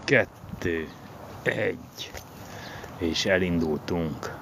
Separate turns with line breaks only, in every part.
2, 1, és elindultunk.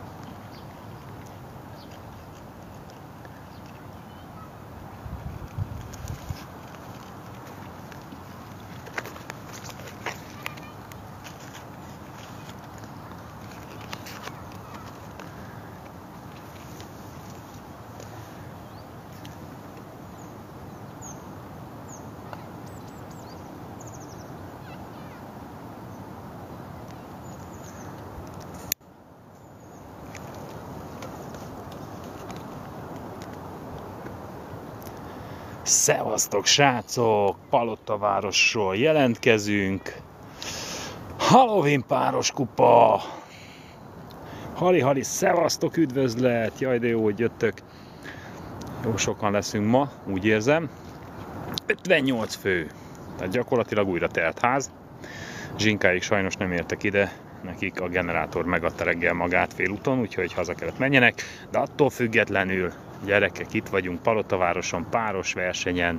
Szevasztok, srácok! Palotavárosról jelentkezünk. Halloween pároskupa! Hali, szevasztok, üdvözlet! Jaj, de jó, hogy jöttök. Jó sokan leszünk ma, úgy érzem. 58 fő. Tehát gyakorlatilag újra telt ház. Zsinkáig sajnos nem értek ide. Nekik a generátor megadta reggel magát félúton, úgyhogy haza kellett menjenek. De attól függetlenül, gyerekek, itt vagyunk Palotavaroson, páros versenyen,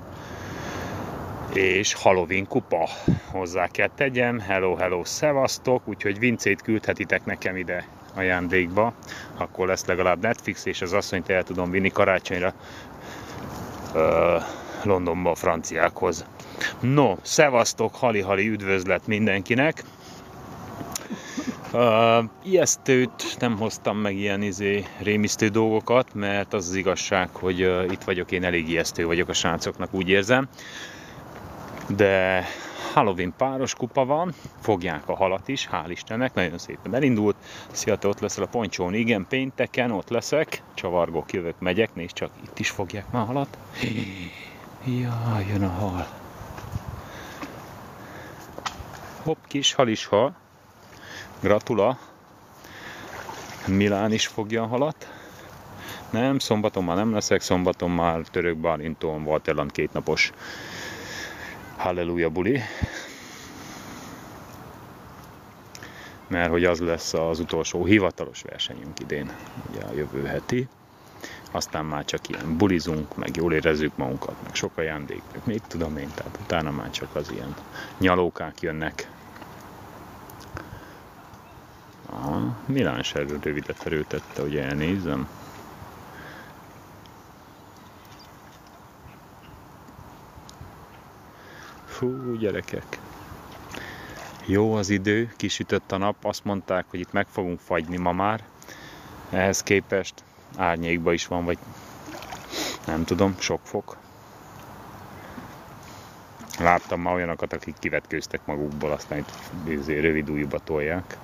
és Halloween kupa. Hozzá kell tegyem, hello, szevasztok, úgyhogy Vincét küldhetitek nekem ide ajándékba, akkor lesz legalább Netflix, és az asszonyt el tudom vinni karácsonyra Londonba a franciákhoz. No, szevasztok, hali, üdvözlet mindenkinek. Ijesztőt nem hoztam meg, ilyen rémisztő dolgokat, mert az igazság, hogy itt vagyok, én elég ijesztő vagyok a srácoknak, úgy érzem. De Halloween páros kupa van, fogják a halat is, hál' Istennek, nagyon szépen elindult. Szia, te ott leszel a poncsón? Igen, pénteken ott leszek, csavargok, jövök, megyek, nézd csak, itt is fogják már a halat. Jaj, jön a hal. Hopp, kis hal is hal. Gratula! Milán is fogja a halat. Nem, szombaton már nem leszek, szombaton már Török Bálinton volt ellen 2 napos halleluja buli. Mert hogy az lesz az utolsó hivatalos versenyünk idén, ugye a jövő heti. Aztán már csak ilyen bulizunk, meg jól érezzük magunkat, meg sok ajándék, meg még tudom én, tehát utána már csak az ilyen nyalókák jönnek. Aha, Milán se rövidet erőtette, hogy elnézzem. Fú, gyerekek. Jó az idő, kisütött a nap, azt mondták, hogy itt meg fogunk fagyni ma már. Ehhez képest árnyékban is van, vagy nem tudom, sok fok. Láttam már olyanokat, akik kivetkőztek magukból, aztán itt rövid ujjúba tolják.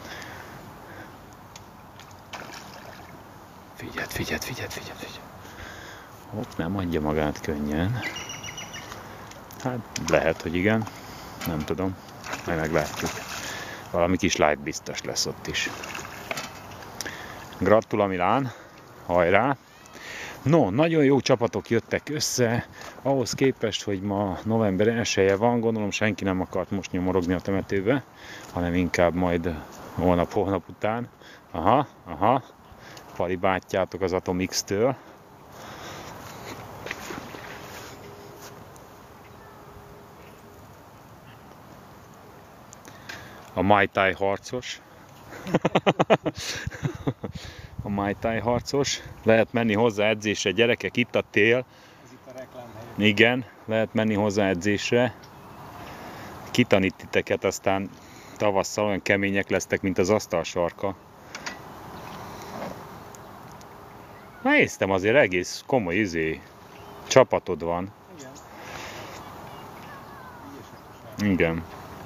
Figyeld. Hopp, nem adja magát könnyen. Hát lehet, hogy igen. Nem tudom. Majd meglátjuk. Valami kis light biztos lesz ott is. Gratula Milán. Hajrá! No, nagyon jó csapatok jöttek össze. Ahhoz képest, hogy ma november 1-je van, gondolom senki nem akart most nyomorogni a temetőbe, hanem inkább majd holnap után. Aha. Pali bátyjátok az Atomix-től. A Muay Thai harcos. A Muay Thai harcos. Lehet menni hozzá edzésre, gyerekek, itt a tél.
Ez itt a reklámhely.
Igen, lehet menni hozzá edzésre. Kitanít titeket, aztán tavasszal olyan kemények lesztek, mint az asztal sarka. Néztem, azért egész komoly csapatod van. Igen.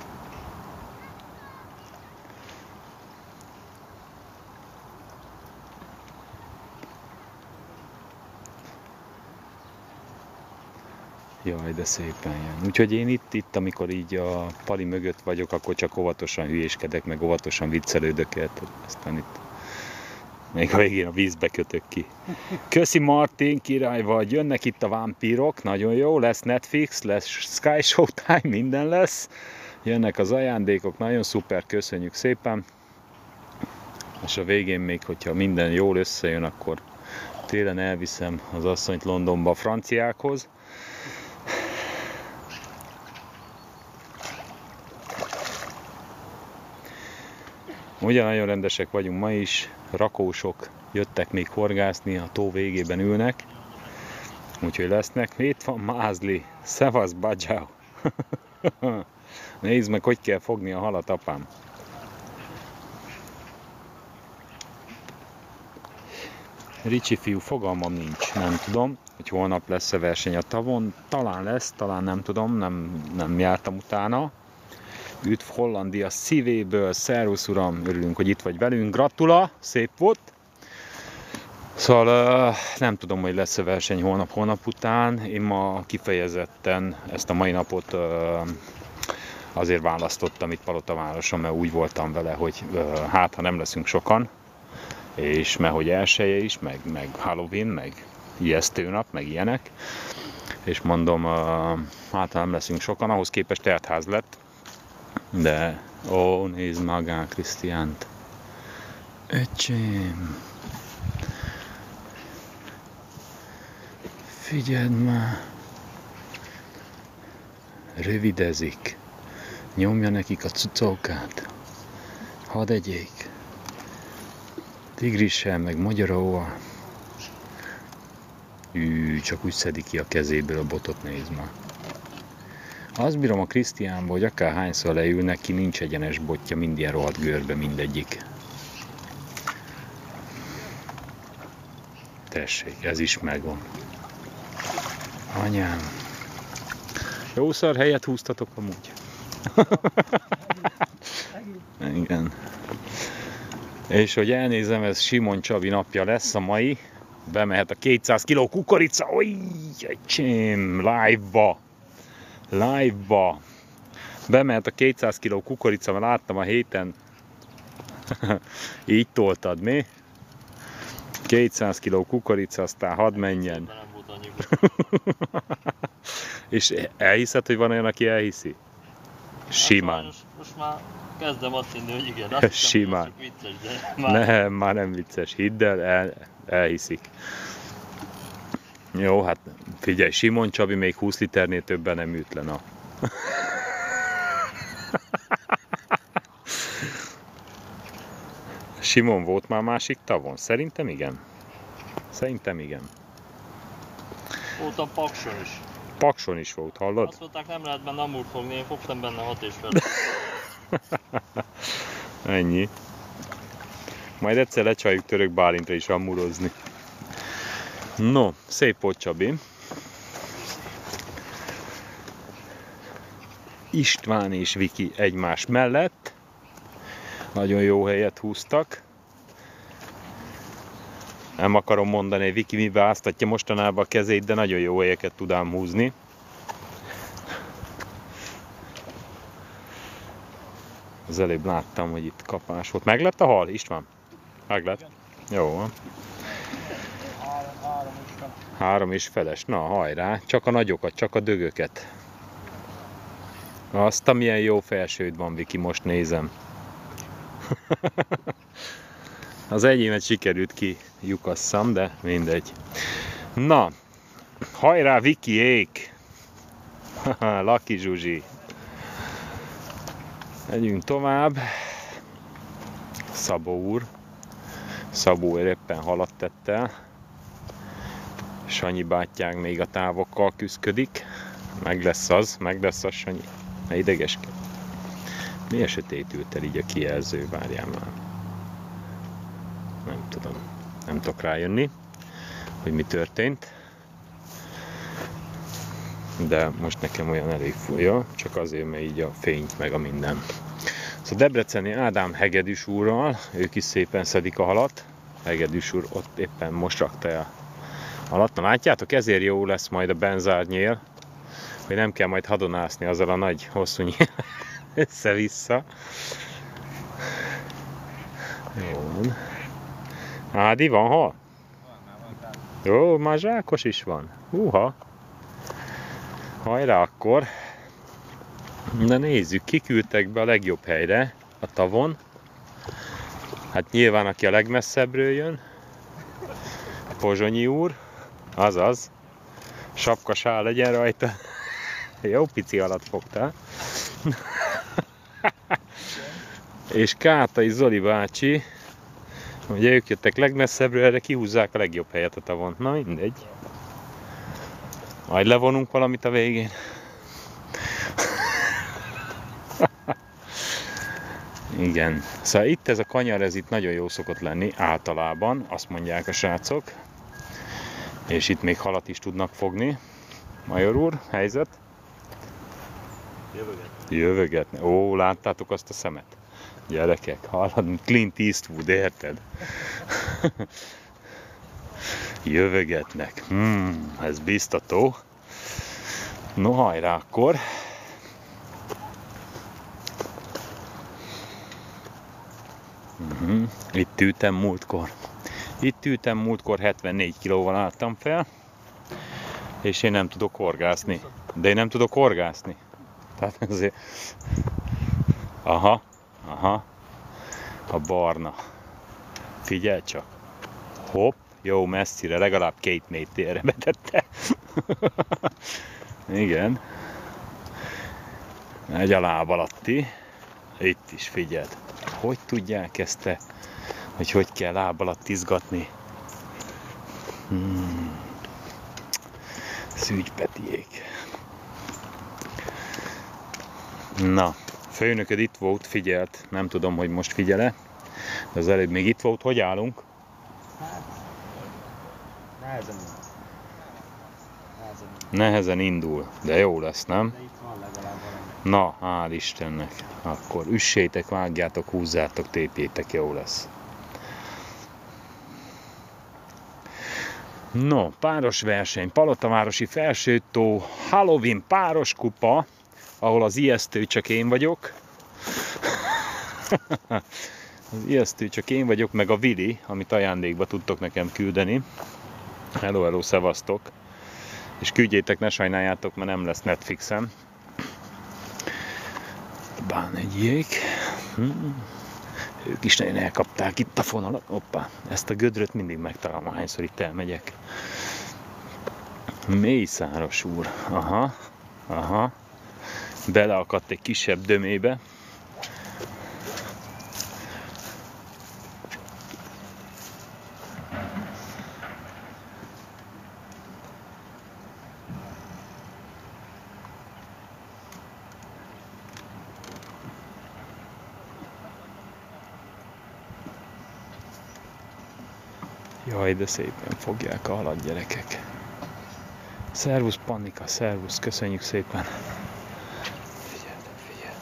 Jaj, de szépen jön. Úgyhogy én itt, amikor így a Pali mögött vagyok, akkor csak óvatosan hülyéskedek, meg óvatosan viccelődök, aztán itt még a végén a vízbe kötök ki. Köszi Martin, király vagy, jönnek itt a vámpírok, nagyon jó, lesz Netflix, lesz Sky Showtime, minden lesz. Jönnek az ajándékok, nagyon szuper, köszönjük szépen. És a végén még, hogyha minden jól összejön, akkor télen elviszem az asszonyt Londonba a franciákhoz. Ugye nagyon rendesek vagyunk ma is, rakósok jöttek még horgászni, a tó végében ülnek, úgyhogy lesznek. Itt van Mázli, szevasz Badzsáó. Nézd meg, hogy kell fogni a halat, apám. Ricsi fiú, fogalmam nincs, nem tudom, hogy holnap lesz a verseny a tavon, talán lesz, talán nem tudom, nem jártam utána. Üdv Hollandia szívéből, szervusz uram, örülünk, hogy itt vagy velünk, gratula, szép volt. Szóval nem tudom, hogy lesz a verseny holnap után, én ma kifejezetten ezt a mai napot azért választottam itt Palotavároson, mert úgy voltam vele, hogy hát ha nem leszünk sokan, és mert hogy elsője is, meg Halloween, meg ijesztő nap, meg ilyenek, és mondom, hát ha nem leszünk sokan, ahhoz képest teltház lett, de ó, nézd magán Krisztiánt, öcsém, figyeld már, rövidezik, nyomja nekik a cucókát, hadd egyék, tigrissel, meg magyaróval. Csak úgy szedi ki a kezéből a botot, nézd már. Azt bírom a Krisztiánból, hogy akárhányszor leülnek ki, nincs egyenes botja, mind ilyen rohadt görbe mindegyik. Tessék, ez is megvan. Anyám. Jó szar helyet húztatok amúgy. Igen. És hogy elnézem, ez Simon Csabi napja lesz a mai. Bemehet a 200 kg kukorica. Ojj, egysém, live-ba. Bemehet a 200 kg kukorica, mert láttam a héten. Így toltad, mi? 200 kg kukorica, aztán hadd menjen. És elhiszed, hogy van olyan, aki elhiszi? Simán.
Most már kezdem azt hinni, hogy igen. Azt
simán.
Hiszem, hogy vicces, de már...
Nem, már nem vicces. Hidd el, elhiszik. Jó, hát figyelj, Simon Csabi még 20 liternél többen nem ült le, na. Simon volt már másik tavon? Szerintem igen. Szerintem igen.
Voltam Pakson is.
Pakson is volt, hallod?
Azt mondták, nem lehet benne amúr fogni, én fogtam benne 6,5.
Ennyi. Majd egyszer lecsaljuk Török Bálintra is amúrozni. No, szép volt, Csabi. István és Viki egymás mellett. Nagyon jó helyet húztak. Nem akarom mondani, hogy Viki mibe áztatja mostanában a kezét, de nagyon jó helyeket tud ám húzni. Az előbb láttam, hogy itt kapás volt. Meglett a hal, István? Meglett? Jó van. 3 és feles. Na, hajrá. Csak a nagyokat, csak a dögöket. Azt, amilyen jó felsőd van, Viki, most nézem. Az enyémet sikerült kilyukasszam, de mindegy. Na, hajrá, Vikiék! Laki Zsuzsi. Megyünk tovább. Szabó úr. Szabó úr éppen halat tett el. Sanyi bátyánk még a távokkal küszködik. Meg lesz az, Sanyi. Ne idegeskedj. Miért sötétült el így a kijelző? Várjál már. Nem tudom. Nem tudok rájönni, hogy mi történt. De most nekem olyan elég fújja, csak azért, mert így a fényt meg a minden. Szóval Debreceni Ádám hegedűs úrral, ők is szépen szedik a halat. Hegedűs úr ott éppen most rakta el halat. Na látjátok, ezért jó lesz majd a benzárnyél, hogy nem kell majd hadonászni azzal a nagy hosszú nyíl össze-vissza. Jó. Ádi, van hal? Jó, már zsákos is van. Húha! Hajrá akkor! De nézzük, kiküldtek be a legjobb helyre a tavon. Hát nyilván aki a legmesszebbről jön. Pozsonyi úr. Azaz. Sapkasál legyen rajta. Jó pici alatt fogtál. És Kátai Zoli bácsi, ugye ők jöttek legmesszebbről, erre kihúzzák a legjobb helyet a tavon. Na mindegy. Majd levonunk valamit a végén. Igen. Szóval itt ez a kanyar, ez itt nagyon jó szokott lenni általában, azt mondják a srácok. És itt még halat is tudnak fogni. Major úr, helyzet? Jövögetni. Ó, láttátok azt a szemet? Gyerekek, hallod, Clint Eastwood, érted? Jövögetnek. Ez biztató. No, hajrá akkor. Itt ültem múltkor. Itt ültem múltkor, 74 kilóval álltam fel. És én nem tudok horgászni. De én nem tudok horgászni. Tehát azért... Aha. A barna. Figyelj csak. Hopp. Jó, messzire, legalább 2 méterre betette. Igen. Egy a láb alatti. Itt is figyeld. Hogy tudják ezt hogy kell láb alatt izgatni? Szűcs Petiék. Na, főnököd itt volt, figyelt. Nem tudom, hogy most figyel-e. De az előbb még itt volt. Hogy állunk? Nehezen indul, de jó lesz, nem? Na, hál' Istennek. Akkor üssétek, vágjátok, húzzátok, tépjétek, jó lesz. No, páros verseny, Palotavárosi Felsőtó, Halloween páros kupa, ahol az ijesztő csak én vagyok. Az ijesztő csak én vagyok, meg a Vili, amit ajándékba tudtok nekem küldeni. Hello, szevasztok! És küldjétek, ne sajnáljátok, mert nem lesz Netflixem. Bánegyék. Ők is nagyon elkapták itt a fonalat. Hoppá, ezt a gödröt mindig megtalálom, ahányszor itt elmegyek. Mészáros úr. Aha. Beleakadt egy kisebb dömébe. Jaj, de szépen fogják a halat, gyerekek. Szervusz Pannika, szervusz, köszönjük szépen. Figyelj.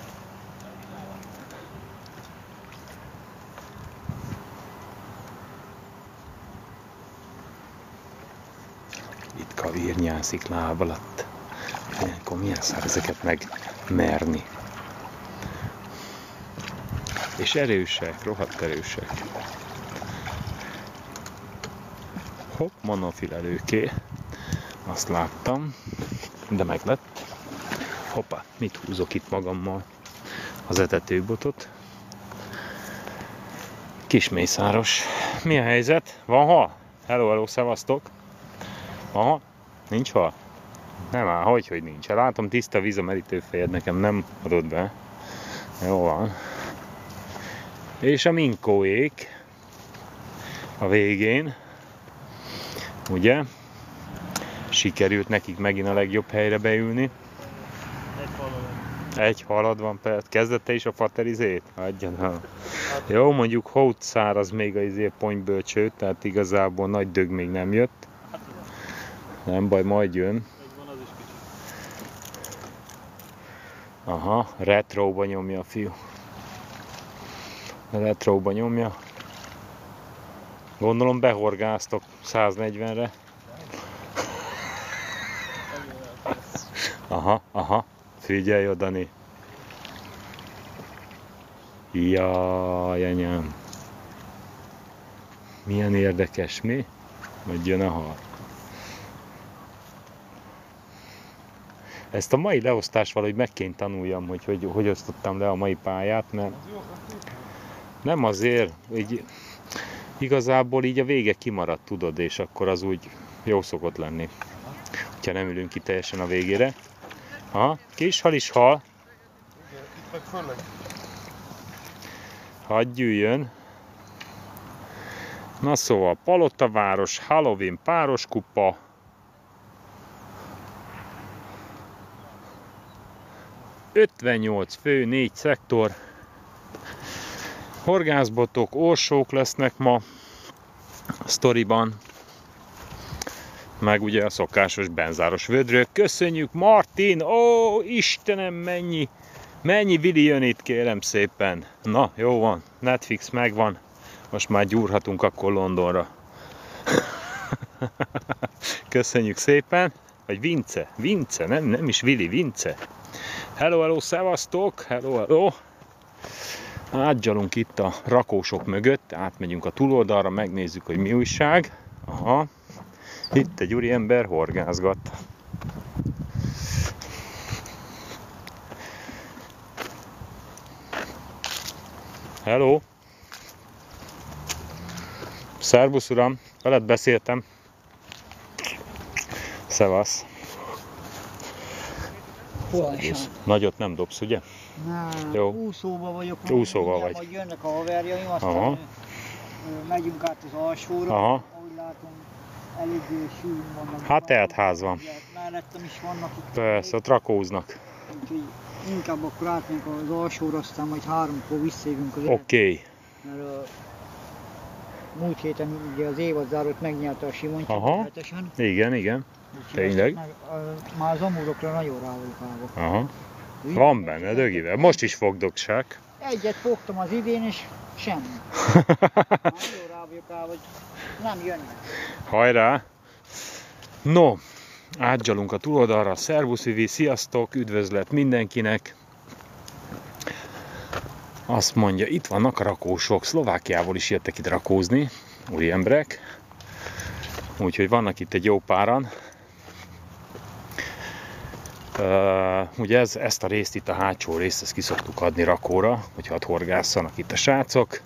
Itt kavírnyászik láb alatt. Ilyenkor milyen szár ezeket megmerni. És erősek, rohadt erősek. Hopp, monofilelőké. Azt láttam, de meg lett. Hoppá, mit húzok itt magammal? Az etetőbotot. Kismészáros. Mi a helyzet? Van hal? Hello, szevasztok. Aha, nincs hal? Nem áll, hogy nincs. Látom, tiszta víz a merítőfejed, nekem nem adott be. Jó van. És a minkóék a végén. Ugye? Sikerült nekik megint a legjobb helyre beülni. Egy halad van, persze. Kezdette is a faterizét? Adjan el. Jó, mondjuk hót száraz még a ponybölcső, tehát igazából nagy dög még nem jött. Nem baj, majd jön. Aha, retróba nyomja a fiú. Retróba nyomja. Gondolom behorgáztok 140-re. Aha. Figyelj oda, Dani. Jaj, anyám. Milyen érdekes, mi? Hogy jön a hal. Ezt a mai leosztást valahogy meg kéne tanuljam, hogy osztottam le a mai pályát, mert nem azért, így igazából így a vége kimaradt, tudod, és akkor az úgy jó szokott lenni, hogyha nem ülünk ki teljesen a végére. Aha, kis hal is hal. hadd gyűjjön. Na szóval, Palottaváros, Halloween pároskupa. ...58 fő, 4 szektor. Horgászbotok, orsók lesznek ma a sztoriban. Meg ugye a szokásos benzáros vödrök. Köszönjük, Martin! Ó, Istenem, mennyi Vili jön itt, kérem szépen. Na, jó van, Netflix megvan. Most már gyúrhatunk akkor Londonra. Köszönjük szépen. Vagy Vince, nem is Vili, Vince. Hello, szevasztok, hello. Átgyalunk itt a rakósok mögött, átmegyünk a túloldalra, megnézzük, hogy mi újság. Aha, itt egy úriember horgászgat. Hello! Szervusz, uram! Veled beszéltem. Szevasz! Nagyot nem dobsz, ugye?
Nem,
jó.
Úszóba vagyok.
Úszóba vagy.
Majd jönnek a haverjaim, aztán
aha.
Megyünk át az alsóra.
Aha.
Ahogy látom, eléggé sűrűn vannak.
Hát telt ház van.
Mellettem is vannak itt.
Persze, ott rakóznak.
Úgyhogy inkább akkor átmegyünk az alsóra, aztán majd 3-kor visszajövünk az
Oké.
Mert múlt héten ugye az évadzárót megnyerte a Simonyi.
Igen. Tényleg.
Már az amúrokra nagyon rá vagyok állva.
Aha. Van benne dögivel. Most is fogdogság.
Egyet fogtam az idén, és semmi. Nagyon rá vagyok állva, hogy nem jönnek.
Hajrá! No, átgyalunk a túloldalra. Szervusz, Vivi, sziasztok, üdvözlet mindenkinek. Azt mondja, itt vannak a rakósok. Szlovákiából is jöttek ide rakózni, úri emberek. Úgyhogy vannak itt egy jó páran. Ugye ezt a részt, itt a hátsó részt, ezt ki szoktuk adni rakóra, hogyha horgásszanak itt a srácok.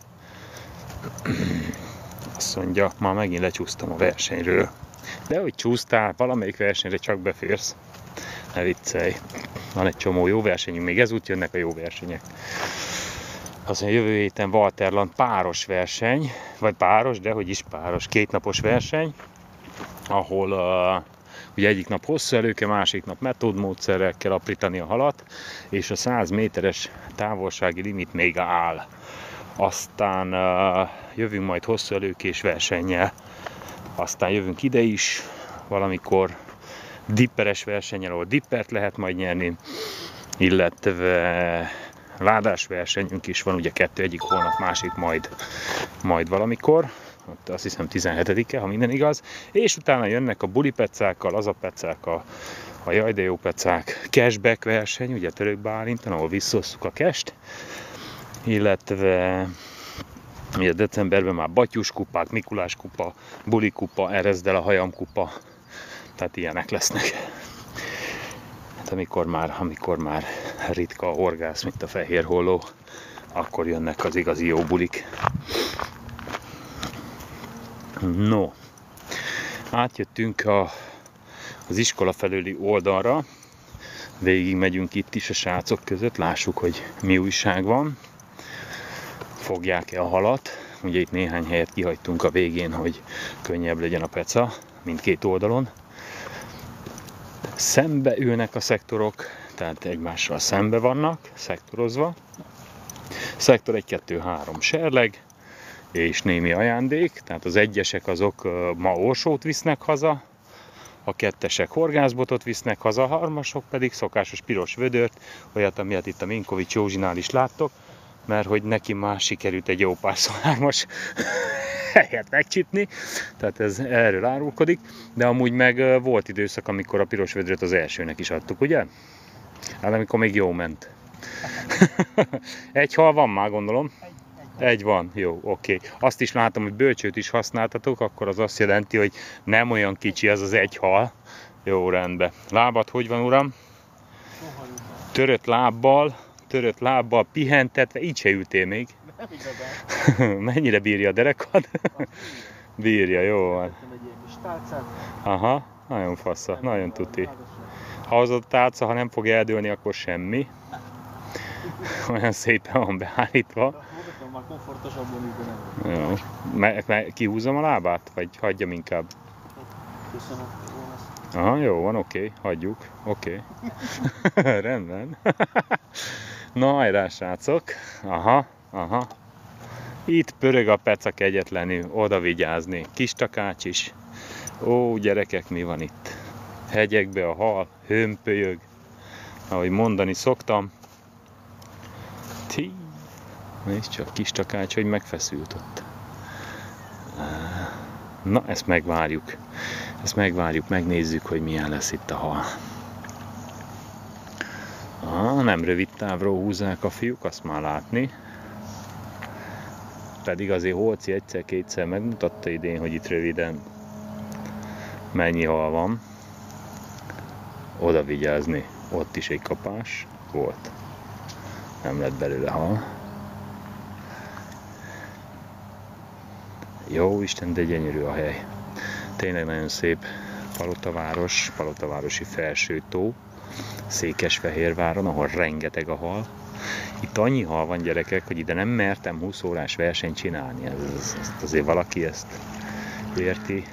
Azt mondja, már megint lecsúsztam a versenyről. De hogy csúsztál, valamelyik versenyre csak beférsz. Ne viccelj. Van egy csomó jó versenyünk, még ezút jönnek a jó versenyek. Azon jövő héten Walterland páros verseny, vagy páros, de hogy is páros, 2 napos verseny, ahol ugye egyik nap hosszú előke, másik nap metódmódszerrel kell aprítani a halat, és a 100 méteres távolsági limit még áll. Aztán jövünk majd hosszú előkés versennyel, aztán jövünk ide is, valamikor dipperes versennyel, ahol dippert lehet majd nyerni, illetve ládás versenyünk is van, ugye 2, egyik holnap, másik majd valamikor. Ott azt hiszem 17-e, ha minden igaz, és utána jönnek a bulipecákkal, az a pecák, a jaj de jó pecák, cashback verseny, ugye Török Bálinton, ahol visszaosszuk a cash-t, illetve ugye decemberben már Batyus kupák, Mikulás kupa, Buli kupa, Ereszdel a hajam kupa, tehát ilyenek lesznek. Hát amikor már ritka a horgász, mint a fehér holló, akkor jönnek az igazi jó bulik. No, átjöttünk az iskola felőli oldalra, végig megyünk itt is a srácok között, lássuk, hogy mi újság van. Fogják-e a halat, ugye itt néhány helyet kihagytunk a végén, hogy könnyebb legyen a peca mindkét oldalon. Szembe ülnek a szektorok, tehát egymással szembe vannak, szektorozva. Szektor 1, 2, 3 serleg, és némi ajándék, tehát az egyesek azok ma orsót visznek haza, a kettesek horgászbotot visznek haza, a harmasok pedig szokásos piros vödört, olyat, amilyet itt a Minkovics Józsinál is láttok, mert hogy neki már sikerült egy jó pár hármas helyet megcsipni, tehát ez erről árulkodik, de amúgy meg volt időszak, amikor a piros vödröt az elsőnek is adtuk, ugye? Hát amikor még jó ment. Egy hal van már, gondolom. Egy van, jó, oké. Azt is látom, hogy bölcsőt is használtatok, akkor az azt jelenti, hogy nem olyan kicsi ez az egy hal. Jó, rendben. Lábad hogy van, uram? Törött lábbal, pihentetve, így se ültél még. Mennyire bírja a derekad? Bírja, jó van. Aha, nagyon fassa, nagyon tuti. Ha az a tálca, ha nem fog eldőlni, akkor semmi. Olyan szépen van beállítva.
Mondhatom, már komfortosabban így, de nem.
Jó. Kihúzom a lábát? Vagy hagyjam inkább?
Köszönöm, jó lesz.
Aha, jó van, oké, hagyjuk. Oké. Rendben. Na, hajrá, srácok. Aha, aha. Itt pörög a pecak egyetlenül, oda vigyázni. Kis takács is. Ó, gyerekek, mi van itt? Hegyekbe a hal, hömpölyög. Ahogy mondani szoktam. Nézd csak, kis takács, hogy megfeszült ott. Na, ezt megvárjuk. Ezt megvárjuk, megnézzük, hogy milyen lesz itt a hal. Nem rövid távról húzzák a fiúk, azt már látni. Pedig azért Holci egyszer-kétszer megmutatta idén, hogy itt röviden mennyi hal van. Oda vigyázni, ott is egy kapás volt. Nem lett belőle hal. Jó Isten, de gyönyörű a hely. Tényleg nagyon szép Palotaváros, Palotavárosi Felsőtó, Székesfehérváron, ahol rengeteg a hal. Itt annyi hal van, gyerekek, hogy ide nem mertem 20 órás versenyt csinálni. Azért valaki ezt érti.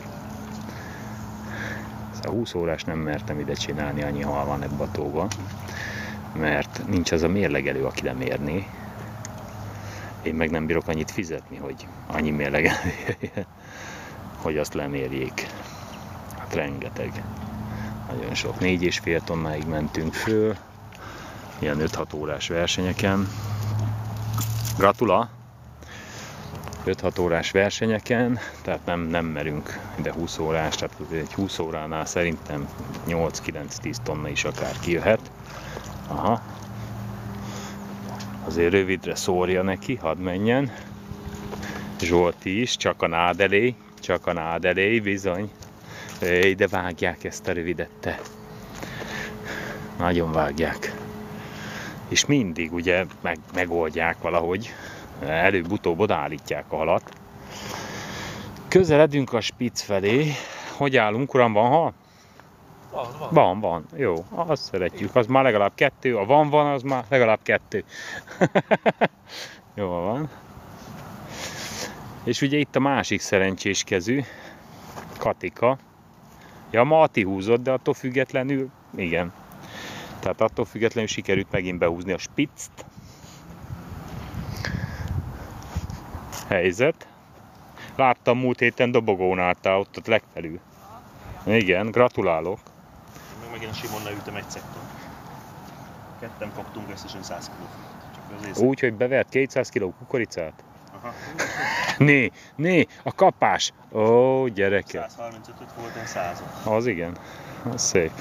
A 20 órás nem mertem ide csinálni, annyi hal van ebbe a tóba. Mert nincs az a mérlegelő, aki lemérné. Én meg nem bírok annyit fizetni, hogy annyi mérlegelő, hogy azt lemérjék. Hát rengeteg. Nagyon sok. 4,5 tonnáig mentünk föl. Ilyen 5-6 órás versenyeken. Gratula! 5-6 órás versenyeken, tehát nem merünk ide 20 órás, tehát egy 20 óránál szerintem 8-9-10 tonna is akár kijöhet. Aha. Azért rövidre szórja neki, hadd menjen. Zsolti is, csak a nád elé, bizony. De vágják ezt a rövidet, te. Nagyon vágják. És mindig ugye megoldják valahogy. Előbb-utóbb odaállítják a halat. Közeledünk a Spitz felé. Hogy állunk, uram, van hal? Van. Jó, azt szeretjük. Az már legalább 2. A van, az már legalább 2. Jó van. És ugye itt a másik szerencsés kezű, Katika. Ja, ma Ati húzott, de attól függetlenül, igen. Tehát attól függetlenül sikerült megint behúzni a Spitzt. Helyzet. Láttam múlt héten dobogón álltál ott legfelül. Igen, gratulálok.
Megint a Simonnal ültem egy szektor. Ketten fogtunk összesen 100 kg.
Úgy, hogy bevert 200 kg kukoricát?
Aha.
Né, a kapás. Ó, gyerekek.
135-öt volt, én 100.
Az igen, az szép.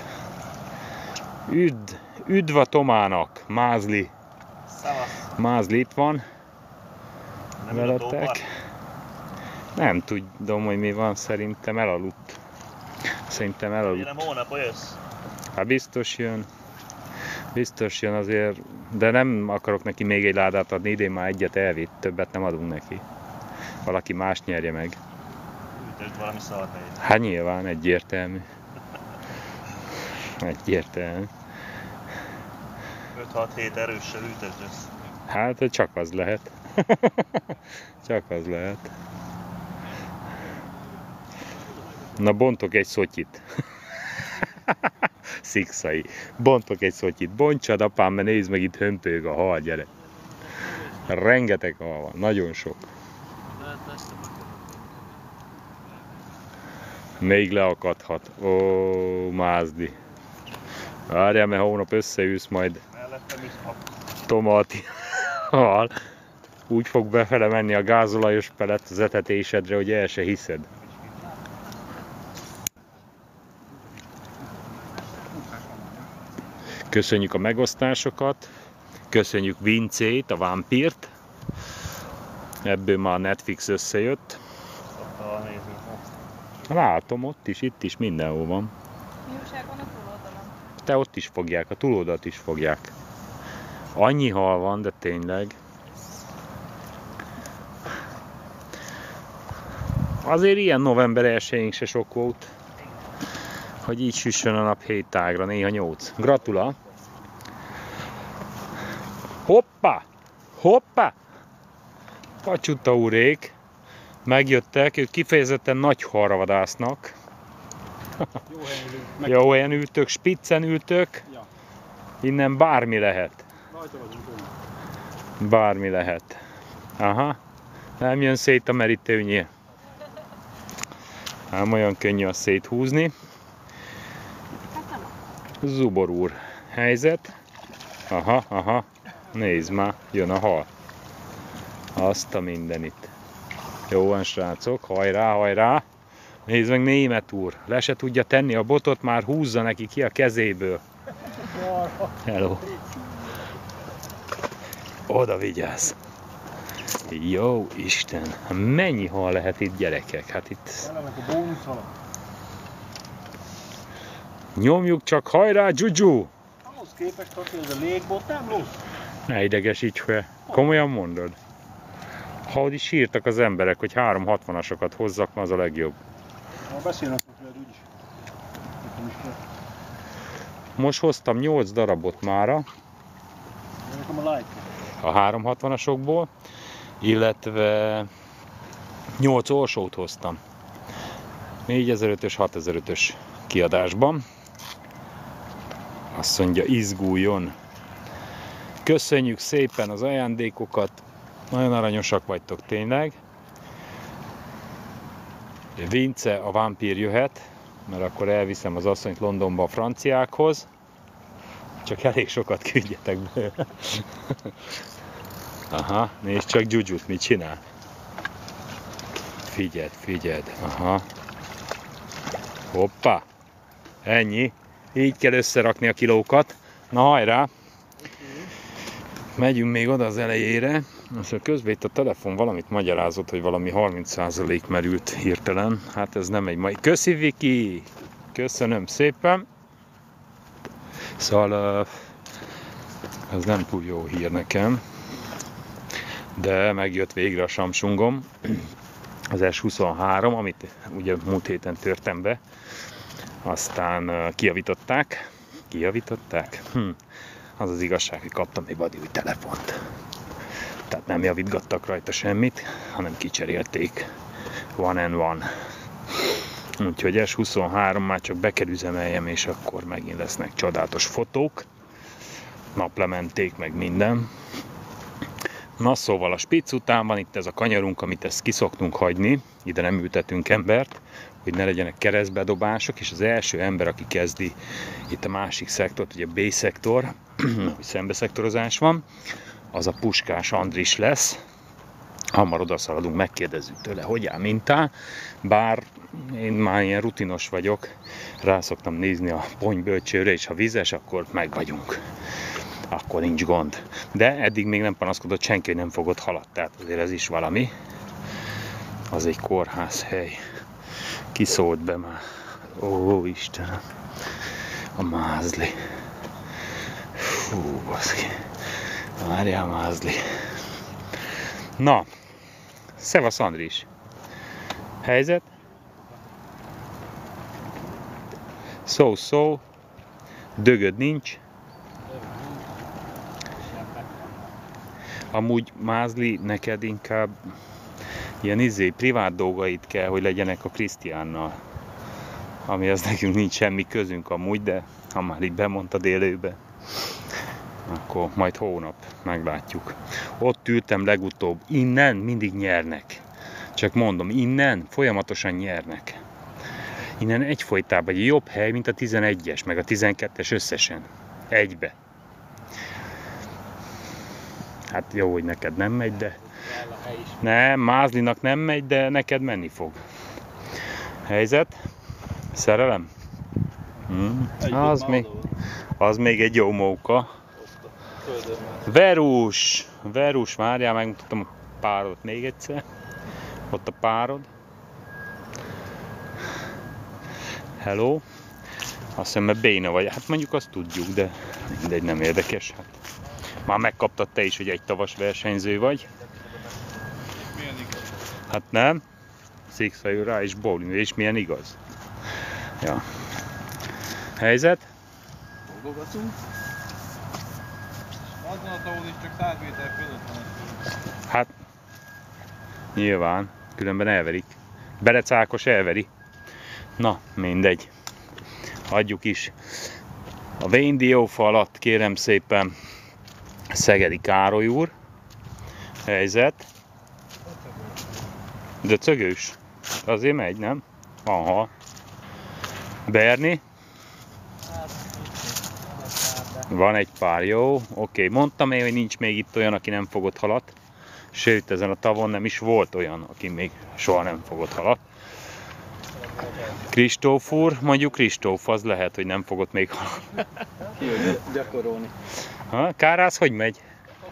Üdv a Tomának, Mázli.
Szavasz.
Mázli itt van.
Nem
Veletek. Nem tudom, hogy mi van, szerintem elaludt.
Remélem hónap jössz.
Hát biztos jön azért, de nem akarok neki még egy ládát adni, idén már egyet elvitt, többet nem adunk neki. Valaki más nyerje meg.
Ültesd valami szart helyet.
Hát nyilván, egyértelmű.
5-6-7 erőssel ültesd össze.
Hát csak az lehet. Csak az lehet. Na, bontok egy szotyit. Szikszai. Bontok egy szotyit. Bontsad, apám, mert nézd meg, itt hömpölyög a hal, gyere. Rengeteg hal van, nagyon sok. Még leakadhat. Ó, Mázdi. Várjál, mert hónap összeülsz majd.
Mellettem is
Tomati hal. Úgy fog befele menni a gázolajos pelet az etetésedre, hogy el se hiszed. Köszönjük a megosztásokat, köszönjük Vincét, a vámpírt. Ebből már a Netflix összejött. Látom, ott is, itt is, mindenhol van.
Mi újság van a túloldalon?
Te ott is fogják, a túloldalt is fogják. Annyi hal van, de tényleg. Azért ilyen november 1-ig se sok volt, hogy így süssön a nap 7 tágra, néha 8. Gratula! Hoppá! Hoppá! Pacsuta úrék megjöttek, ők kifejezetten nagy halra vadásznak.
Jó helyen ülünk.
Jó helyen ültök, spiccen ültök.
Ja.
Innen bármi lehet.
Rajta vagyunk ön.
Bármi lehet. Aha. Nem jön szét a merítőnyé. Nem olyan könnyű azt széthúzni. Zubor úr. Helyzet. Aha, aha. Nézd már, jön a hal. Azt a mindenit. Jó van, srácok, hajrá, hajrá. Nézd meg, német úr. Le se tudja tenni a botot, már húzza neki ki a kezéből. Hello. Oda vigyázz. Jó Isten, mennyi hal lehet itt, gyerekek? Hát itt...
Jelenek a bónuszhalak.
Nyomjuk csak, hajrá, Juju!
Ahhoz képest, hogy ez a légbot nem rossz.
Ne idegesíts fel. Komolyan mondod? Ha is sírtak az emberek, hogy 360-asokat hozzak, az a legjobb.
Ha beszélnek veled úgyis. Nekem is kell.
Most hoztam 8 darabot mára
Nekem a like.
a 360-asokból, illetve 8 orsót hoztam. 4500-ös, 6500-ös kiadásban. Azt mondja, izguljon. Köszönjük szépen az ajándékokat. Nagyon aranyosak vagytok tényleg. Vince, a vámpír jöhet, mert akkor elviszem az asszonyt Londonba a franciákhoz. Csak elég sokat küldjetek belőle. Aha, nézd csak Jujut, mit csinál. Figyeld, figyeld. Aha. Hoppá. Ennyi. Így kell összerakni a kilókat. Na hajrá. Megyünk még oda az elejére. Aztán közben itt a telefon valamit magyarázott, hogy valami 30% merült hirtelen. Hát ez nem egy mai. Köszi Viki! Köszönöm szépen! Szóval ez nem túl jó hír nekem. De megjött végre a Samsungom. Az S23, amit ugye múlt héten törtem be. Aztán kijavították. Kijavították? Az az igazság, hogy kaptam egy vadi új telefont. Tehát nem javítgattak rajta semmit, hanem kicserélték one and one. Úgyhogy S23 már csak be kell üzemeljem, és akkor megint lesznek csodálatos fotók. Naplementék, meg minden. Na szóval a spitz után van itt ez a kanyarunk, amit ezt kiszoktunk hagyni. Ide nem ültetünk embert, hogy ne legyenek keresztbedobások, és az első ember, aki kezdi itt a másik szektort, ugye a B-szektor, hogy szembeszektorozás van, az a Puskás Andris lesz. Hamar odaszaladunk, megkérdezzük tőle, hogy áll mintán, bár én már ilyen rutinos vagyok, rá szoktam nézni a ponybölcsőre, és ha vizes, akkor meg vagyunk. Akkor nincs gond. De eddig még nem panaszkodott senki, hogy nem fogott halat, tehát azért ez is valami. Az egy kórházhely. Ki szólt be már? Ó, Istenem! A mázli. Fú, baszki. Várjál, mázli. Na, szevasz Andris. Helyzet? Szó. Dögöd nincs. Amúgy mázli, neked inkább ilyen privát dolgait kell, hogy legyenek a Krisztiánnal. Ami az nekünk nincs semmi közünk amúgy, de ha már így bemondtad élőbe, akkor majd hónap meglátjuk. Ott ültem legutóbb, innen mindig nyernek. Csak mondom, innen folyamatosan nyernek. Innen egyfolytában egy jobb hely, mint a 11-es, meg a 12-es összesen. Egybe. Hát jó, hogy neked nem megy, de... Nem, mázlinak nem megy, de neked menni fog. Helyzet? Szerelem? Az még egy jó móka. Verus, várjál, megmutatom a párodot még egyszer. Ott a párod. Hello. Azt hiszem, mert béna vagy. Hát mondjuk azt tudjuk, de mindegy, nem érdekes. Hát. Már megkaptad te is, hogy egy tavas versenyző vagy. Hát nem? Székfejű rá és bowling, és milyen igaz. Ja. Helyzet?
Dolgogatunk.
vonatóhoz is csak 100 méter között van egy.
Hát, nyilván, különben elverik. Berecákos elveri. Na, mindegy. Hagyjuk is. A Véndiófa alatt kérem szépen Szegedi Károly úr. Helyzet. De cögős. Azért megy, nem? Aha. Berni. Van egy pár, jó? Oké, mondtam én, hogy nincs még itt olyan, aki nem fogott halat. Sőt, ezen a tavon nem is volt olyan, aki még soha nem fogott halat. Kristóf úr, mondjuk Kristóf, az lehet, hogy nem fogott még halat.
Gyakorolni.
Ha, Kárász, hogy megy?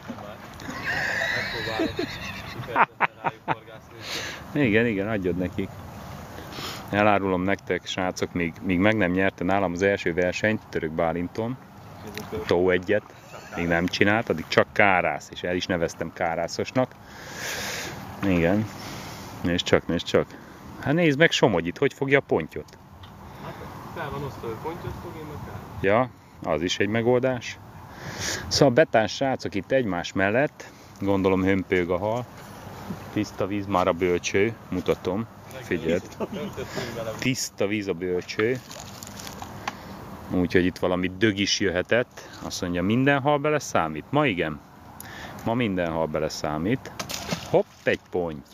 Igen, adjad nekik. Elárulom nektek, srácok, míg meg nem nyerte nálam az első versenyt, Török Bálinton, Tó egyet, még nem csinált, addig csak Kárász, és el is neveztem Kárászosnak. Igen, nézd csak. Hát nézd meg Somogyit, hogy fogja a pontyot.
Fel van osztva, hogy pontyot fog, én meg Kárász.
Ja, az is egy megoldás. Szóval betán srácok itt egymás mellett, gondolom hömpög a hal. Tiszta víz, már a bölcső, mutatom, figyeld. Tiszta víz a bölcső. Úgyhogy itt valami dög is jöhetett. Azt mondja, minden hal bele számít. Ma igen. Ma minden hal bele számít. Hopp, egy ponty.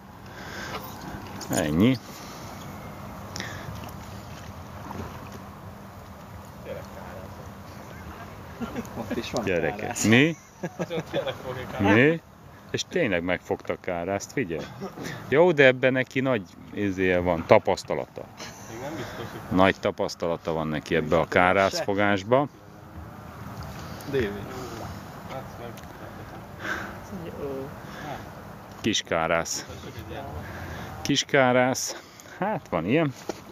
Ennyi.
Ott is van
Gyerekek.
Kárász.
Mi?
Tényleg fogja Kárász.
Mi? És tényleg megfogta Kárászt, figyelj. Jó, de ebben neki nagy van, tapasztalata.
Még nem biztos, hogy
Nagy tapasztalata van neki ebbe a kárászfogásba.
David.
Kiskárász. Kiskárász. Hát van ilyen.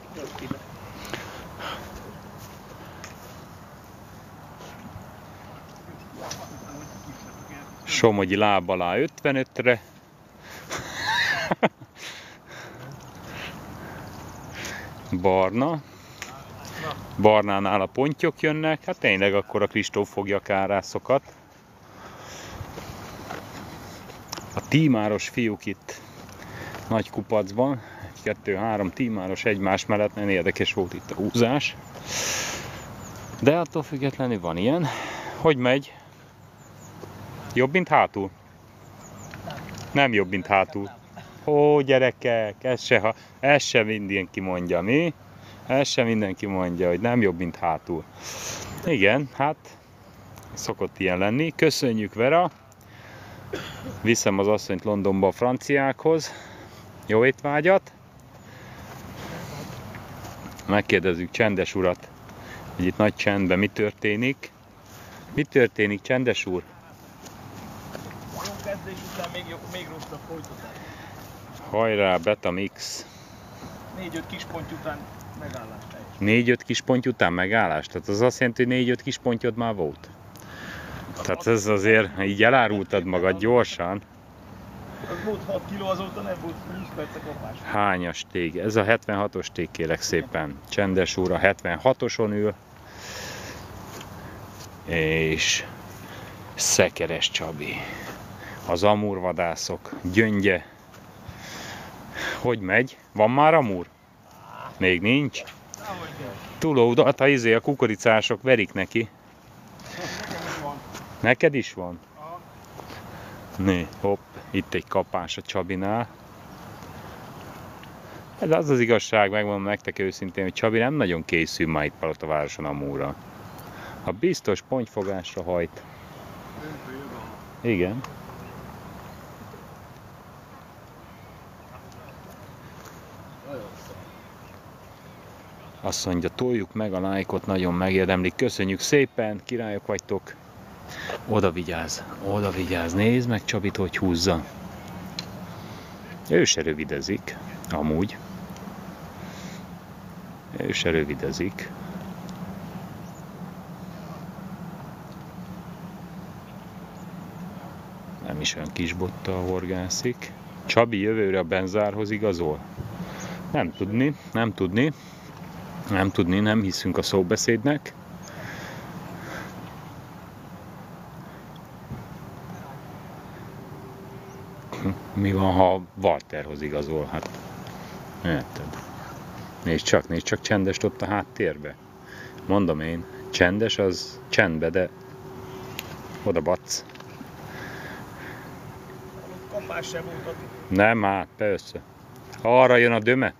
Somogyi láb alá 55-re. Barna. Barnánál a pontyok jönnek. Hát tényleg akkor a Kristóf fogja a kárászokat. A tímáros fiúk itt nagy kupacban. 2-3 tímáros egymás mellett. Nagyon érdekes volt itt a húzás. De attól függetlenül van ilyen. Hogy megy? Jobb, mint hátul? Nem jobb, mint hátul. Ó, gyerekek, ez se mindenki mondja, mi? Ez se mindenki mondja, hogy nem jobb, mint hátul. Igen, hát szokott ilyen lenni. Köszönjük, Vera. Viszem az asszonyt Londonba a franciákhoz. Jó étvágyat. Megkérdezzük Csendes urat, hogy itt nagy csendben mi történik. Mi történik, Csendes úr?
Kezdés után még rosszabb folytatás.
Hajrá, Betamix.
4-5 kis ponty után megállás teljesen.
4-5 kis ponty után megállás? Tehát az azt jelenti, hogy 4-5 kis pontyod már volt? Tehát ez azért, így elárultad magad gyorsan.
Az volt 6 kiló, azóta nem volt 20 perc a kapás.
Hányas tég? Ez a 76-os tég, kérlek szépen. Csendes úr a 76-oson ül. És Szekeres Csabi. Az amúrvadászok gyöngye. Hogy megy? Van már amúr? Még nincs? Túlódalt a kukoricások verik neki. Neked is van? Né, hopp, itt egy kapás a Csabinál. Ez az az igazság, megmondom nektek őszintén, hogy Csabi nem nagyon készül már itt Palotavaroson amúra. A biztos pontyfogásra hajt. Igen. Azt mondja, toljuk meg a lájkot, nagyon megérdemlik. Köszönjük szépen, királyok vagytok. Oda vigyázz, nézd meg Csabit, hogy húzza. Ő se rövidezik, amúgy. Ő se rövidezik. Nem is olyan kisbottal horgászik. Csabi jövőre a Benzárhoz igazol? Nem tudni, nem hiszünk a szóbeszédnek. Mi van, ha Walterhoz igazol? Hát, érted? Nézd csak csendest ott a háttérbe. Mondom én, csendes az csendbe, de oda batsz.
Kompás sem volt.
Nem, hát persze. Arra jön a döme.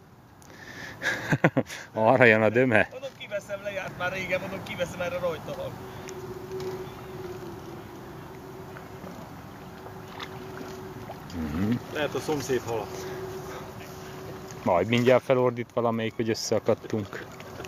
Arra jön a döme.
Mondom, kiveszem, lejárt már régen, mondom, kiveszem, erre rajta van. Lehet a szomszéd hala.
Majd mindjárt felordít valamelyik, hogy összeakadtunk.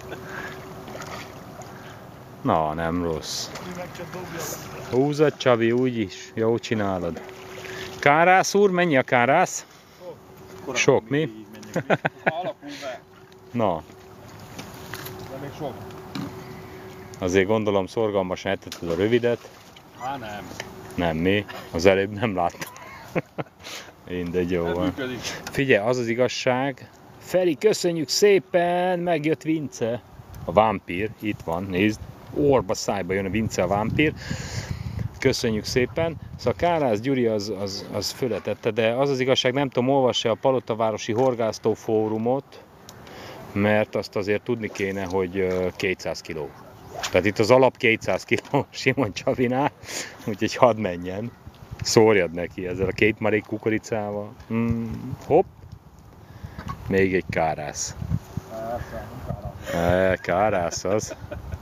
Na, nem rossz. Húzod, Csabi, úgyis. Jó csinálod. Kárász úr, mennyi a kárász? Sok, mi?
Alakul be.
Na,
De még sok.
azért gondolom szorgalmasan etteted a rövidet.
Á, nem.
Nem, mi? Az előbb nem láttam. Mindegy, jó
Nem
van.
működik.
Figyelj, az az igazság. Feri, köszönjük szépen! Megjött Vince. A vámpír, itt van, nézd. Orba, szájba jön a Vince, a vámpír. Köszönjük szépen. Szóval Kárász Gyuri az fölletette, de az az igazság, nem tudom, olvassa a Palottavárosi Horgásztó Fórumot, mert azt azért tudni kéne, hogy 200 kg. Tehát itt az alap 200 kg Simon Csavinál, úgyhogy hadd menjen. Szórjad neki ezzel a 2 marék kukoricával. Hopp! Még egy kárász. Kárász az.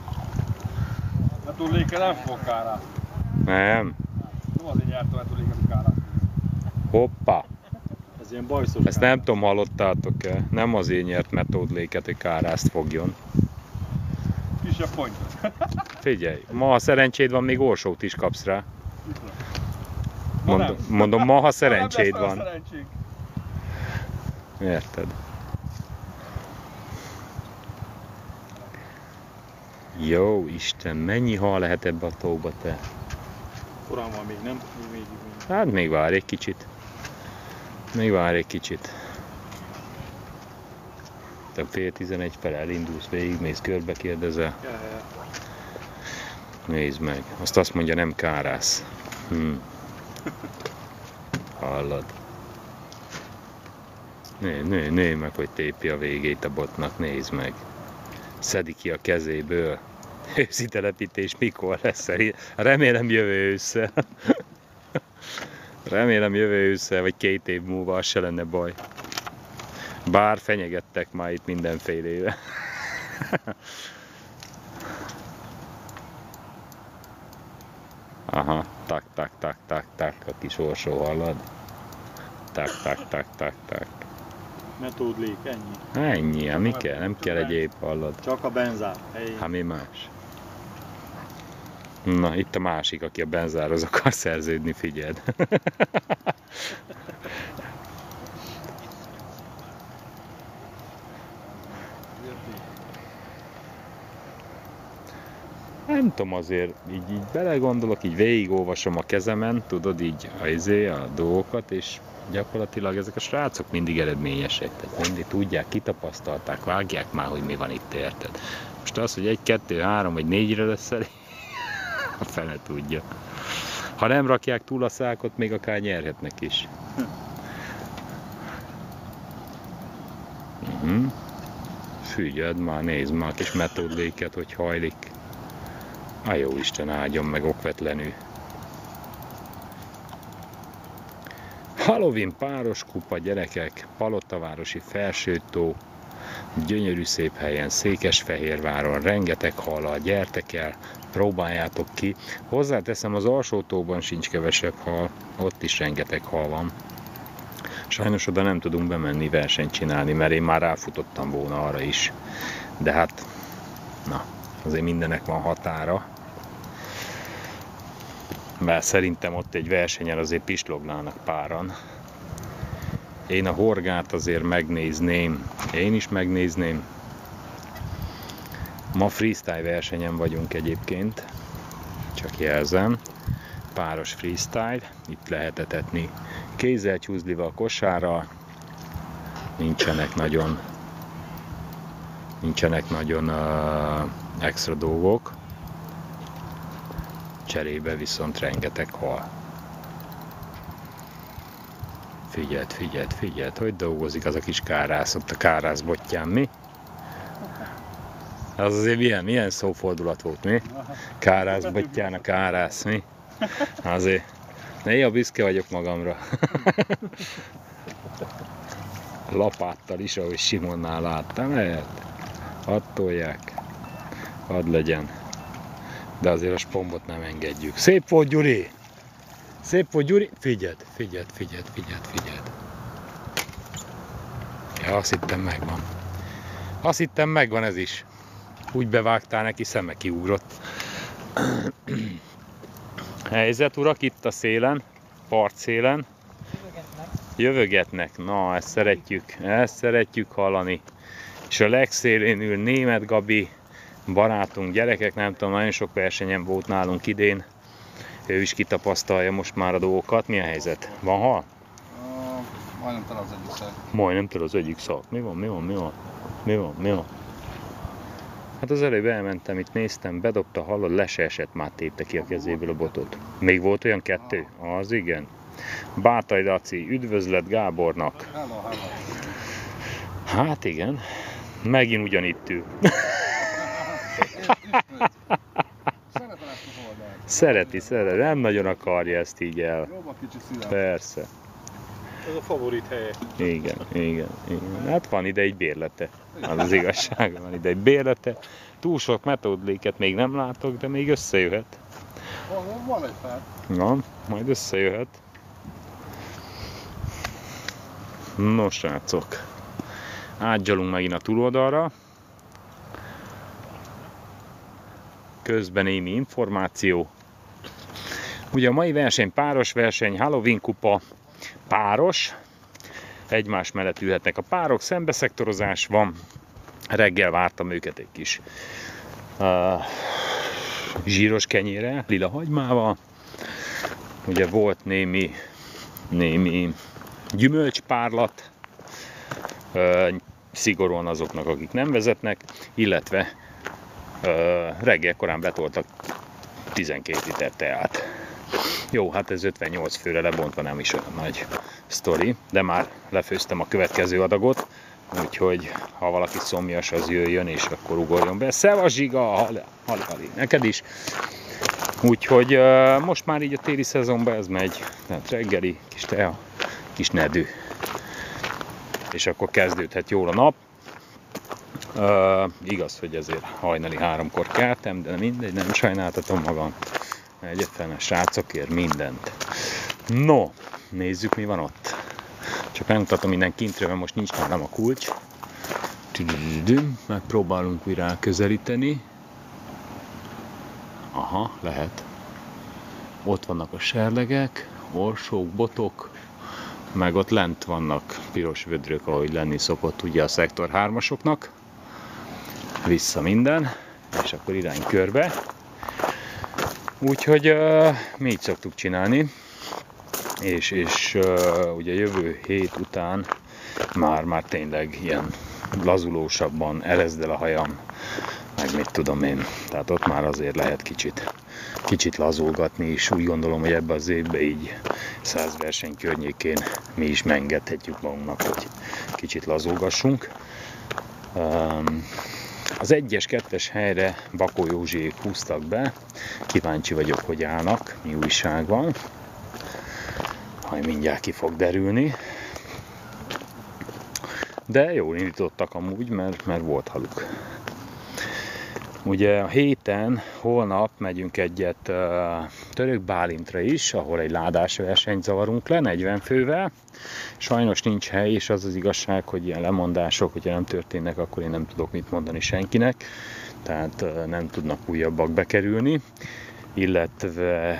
A túlléke nem fog kárát.
Nem.
Nem azért nyertem a túlléket a kárát.
Hoppá!
Ez ilyen bajszos.
Ezt nem tudom, hallottátok-e? Nem azért nyert metódléket, hogy kárászt fogjon.
Kisebb pontot.
Figyelj, ma ha szerencséd van, még orsót is kapsz rá.
Ma nem.
Mondom, ma ha
Nem
szerencséd
lesz olyan
van.
szerencsénk.
Érted? Jó Isten, mennyi hal lehet ebbe a tóba, te?
Korán van még, nem? Még.
Hát még várj egy kicsit. Még várj egy kicsit. Te 10:30 fel elindulsz, végigmész, körbe kérdezel.
Ja.
Nézd meg. Azt mondja, nem kárász. Hallod? Nézd meg, hogy tépi a végét a botnak, nézd meg. Szedi ki a kezéből. Őszi telepítés mikor lesz? Remélem jövő ősszel. Remélem jövő ősszel, vagy 2 év múlva, az se lenne baj. Bár fenyegettek már itt mindenfélével. Aha, tak, a kis orsó, hallad? Tak.
Metódlék, ennyi.
Ennyi, mi kell? Nem kell egyéb, hallod?
Csak a benzán. Hey.
Hát mi más? Na, itt a másik, aki a benzárhoz akar szerződni, figyeld. Nem tudom, azért így belegondolok, így végigolvasom a kezemen, tudod, így a dolgokat, és gyakorlatilag ezek a srácok mindig eredményesek, tehát mindig tudják, kitapasztalták, vágják már, hogy mi van itt, érted. Most az, hogy 1, 2, 3 vagy 4-re lesz elég, a fene tudja. Ha nem rakják túl a szákot, még akár nyerhetnek is. Figyeld már, nézd már a kis metódléket, hogy hajlik. A jó Isten áldjon meg okvetlenül. Halloween páros kupa, gyerekek, Palottavárosi Felsőtó, gyönyörű szép helyen, Székesfehérváron, rengeteg hallal, gyertek el, próbáljátok ki. Hozzáteszem, az Alsótóban sincs kevesebb hal, ott is rengeteg hal van. Sajnos oda nem tudunk bemenni versenyt csinálni, mert én már ráfutottam volna arra is. De hát, na, azért mindennek van határa. Mert szerintem ott egy versenyen azért pislognának páran. Én a horgát azért megnézném. Én is megnézném. Ma freestyle versenyen vagyunk egyébként. Csak jelzem. Páros freestyle. Itt lehet etetni kézzel, csúzlival, kosárral. Nincsenek nagyon extra dolgok. Cserébe viszont rengeteg hal. Figyeld, hogy dolgozik az a kis kárász ott a kárászbottyán, mi? Az azért milyen szófordulat volt, mi? Kárászbottyán a kárász, mi? Azért néha büszke vagyok magamra. Lapáttal is, ahogy Simonnál láttam, lehet. Hadd tolják. Hadd legyen. De azért a spombot nem engedjük. Szép volt, Gyuri! Szép volt, Gyuri! Figyeld! Ja, azt hittem megvan. Azt hittem megvan ez is. Úgy bevágtál neki, szeme kiugrott. Helyzet, urak, itt a szélen, partszélen. Jövögetnek. Na, ezt szeretjük hallani. És a legszélén ül Németh Gabi, barátunk, gyerekek, nem tudom, nagyon sok versenyen volt nálunk idén. Ő is kitapasztalja most már a dolgokat. Mi a helyzet? Van hal?
Majdnem tele az egyik szak.
Majdnem tele az egyik szak. Mi van? Hát az előbb elmentem, itt néztem, bedobta, hallod, le se esett, már tépte ki a kezéből a botot. Még volt olyan kettő? Az igen. Bátai Daci, üdvözlet Gábornak.
Hello.
Hát igen, megint ugyanitt ül. Szereti, nem nagyon akarja ezt így el.
Jóba kicsi szívem.
Persze.
Ez a favorit helye.
Igen. Hát van ide egy bérlete. Az igazság, van ide egy bérlete. Túl sok metódléket még nem látok, de még összejöhet.
Van egy pár.
Na, majd összejöhet. No, srácok. Átgyalunk megint a túloldalra. Közben némi információ. Ugye a mai verseny páros verseny, Halloween kupa páros. Egymás mellett ülhetnek a párok, szembeszektorozás van. Reggel vártam őket egy kis zsíros kenyére, lila hagymával. Ugye volt némi gyümölcspárlat, szigorúan azoknak, akik nem vezetnek, illetve reggel korán betoltak 12 liter teát. Jó, hát ez 58 főre lebontva nem is olyan nagy sztori, de már lefőztem a következő adagot, úgyhogy ha valaki szomjas, az jöjjön, és akkor ugorjon be. Szevasz Zsiga! Hali, neked is! Úgyhogy most már így a téli szezonban ez megy, tehát reggeli, kis tea, kis nedű. És akkor kezdődhet jól a nap. Igaz, hogy ezért hajnali 3-kor keltem, de mindegy, nem sajnáltatom magam. Egyetlen a srácokért mindent. No, nézzük mi van ott. Csak megmutatom minden kintről, mert most nincs nálam a kulcs. Megpróbálunk újra közelíteni. Aha, lehet. Ott vannak a serlegek, orsók, botok, meg ott lent vannak piros vödrök, ahogy lenni szokott ugye a szektor 3-asoknak. Vissza minden, és akkor irány körbe. Úgyhogy mi így szoktuk csinálni, és ugye jövő hét után már tényleg ilyen lazulósabban erezdel a hajam, meg mit tudom én. Tehát ott már azért lehet kicsit lazulgatni, és úgy gondolom, hogy ebbe az évben így 100 verseny környékén mi is megengedhetjük magunknak, hogy kicsit lazulgassunk. Az 1-es, 2-es helyre Bakó Józsiék húztak be. Kíváncsi vagyok, hogy állnak, mi újság van. Majd mindjárt ki fog derülni. De jól indítottak amúgy, mert volt haluk. Ugye a héten, holnap megyünk egyet Török Bálintra is, ahol egy ládás versenyt zavarunk le, 40 fővel. Sajnos nincs hely, és az az igazság, hogy ilyen lemondások, hogyha nem történnek, akkor én nem tudok mit mondani senkinek. Tehát nem tudnak újabbak bekerülni, illetve